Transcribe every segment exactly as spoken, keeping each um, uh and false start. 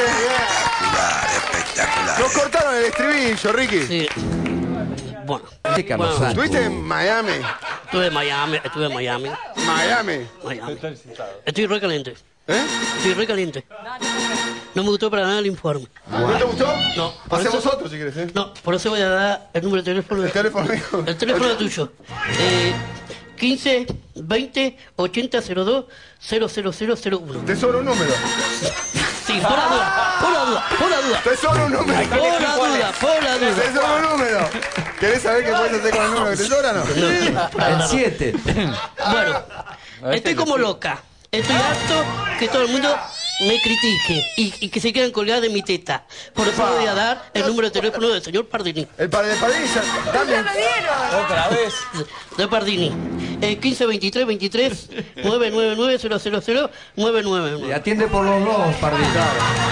Espectacular, espectacular. Nos cortaron el estribillo, Ricky. Sí. Bueno. Bueno, ¿Estuviste en Miami? Estuve en Miami, estuve en Miami. Miami. Miami. Estoy re caliente. ¿Eh? Estoy re caliente. No me gustó para nada el informe. ¿No te gustó? No. por Hacemos eso- otro si quieres, ¿eh? No, por eso voy a dar el número de teléfono. El teléfono mío. El teléfono tuyo. Eh, quince, veinte, ochenta, cero dos, cero cero cero cero uno. Te sobra un número. Sí, por la duda, por la duda, por la duda. Te sobra un número. Por la duda, por la Te duda. sobra un número. ¿Querés saber qué puedes hacer con el número que te sobra o no? El siete. Bueno, estoy como loca. Estoy harto que todo el mundo me critique y, y que se queden colgadas de mi teta. Por eso voy a dar el número de teléfono del señor Pardini. El padre de Pardini ya también. Otra vez. De Pardini. Eh, quince, veintitrés, veintitrés, nueve nueve nueve, cero cero cero, nueve nueve Y nueve. atiende por los dos, Pardita.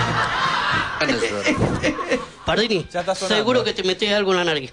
Pardini, Ya está sonando. seguro que te metes algo en la nariz.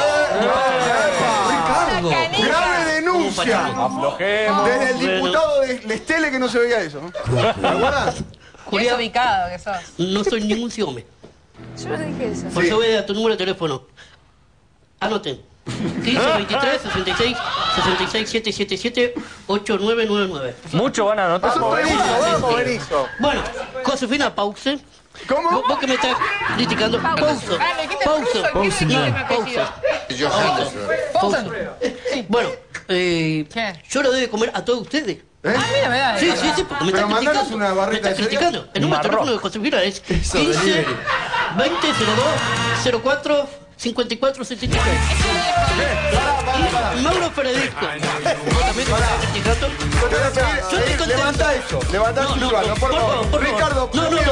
Ricardo. Grave denuncia. Aflojemos. Desde el Bueno. diputado de Lestele que no se veía eso. ¿Te acuerdas? Qué Julián, desubicado que sos. no soy ningún ciome. Yo no dije eso. Por Sí. eso voy a dar tu número de teléfono. Anoten. quince, veintitrés, sesenta y seis, sesenta y seis, setecientos setenta y siete, ocho nueve nueve nueve. Mucho van a anotar. Eso es Benito, vamos, Benito. Bueno, Josefina Pause. ¿Cómo? Vos, vos que me estás criticando. Pauso. Ah, le dijiste Pauso. ruso, ¿quién le dijiste mi apellido? Pauso. Bueno, eh, ¿Qué? yo lo debo comer a todos ustedes. ¿Eh? A mí no me da. Sí, sí, sí, porque me Pero están mandanos criticando. una barrita me están de cereal. criticando. El número de teléfono de Josefina es quince, veinte, cero dos, cero cuatro, cincuenta y cuatro, setenta y tres. Y Mauro Federico. Vos también me estás criticando. Te voy a pedir, Yo estoy eh, contento. levanta eso, levanta el No, no, visual, no, no, por por favor. favor, por favor. Ricardo, No, no,